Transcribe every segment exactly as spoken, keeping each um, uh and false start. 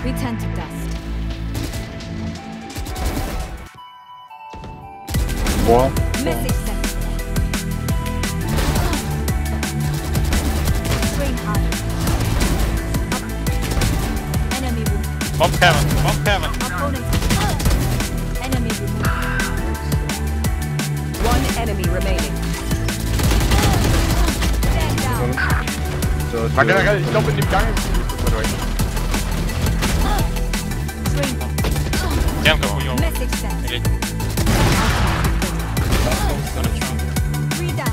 We turn to dust. What? Message sent. Train hard. Enemy removed. Bomb Kevin, bomb Kevin. Opponent. Enemy removed. One enemy remaining. Stand down. So, Man kan er, ich glaube in dem Gang ist es by the way. Train. Jamka хуёво. Message sent. Или... Three down.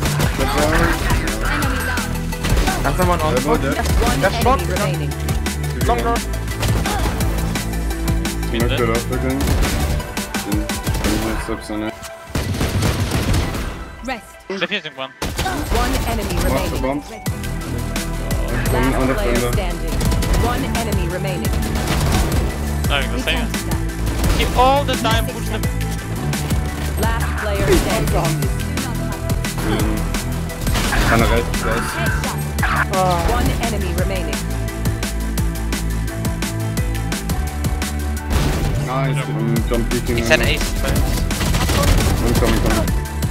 Enemy down. Kann someone on Elbow foot? there. One That's enemy shot. remaining. Long door. Knocked Minde. it off again. In ten steps on it. Rest. Defusing one. One enemy Off the remaining. bomb. Last On the player fender. standing. One enemy remaining. No, you We can save turn it. to dust. He all the time push the... Last player standing. Do not fight. In Kinda rechts, rechts. Headshot. One enemy remaining. Nice. I'm jump peeking. It's an ace. I'm coming, coming.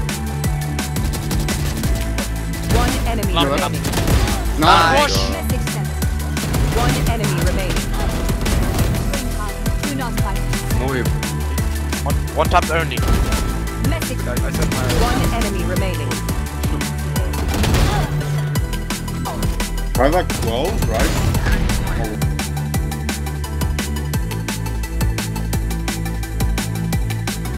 One enemy Long remaining. Nice. Message sent. One enemy remaining. Train hard. Do not fight. No, One, one tap only. Message I, I said my... One enemy remaining. I like twelve, right?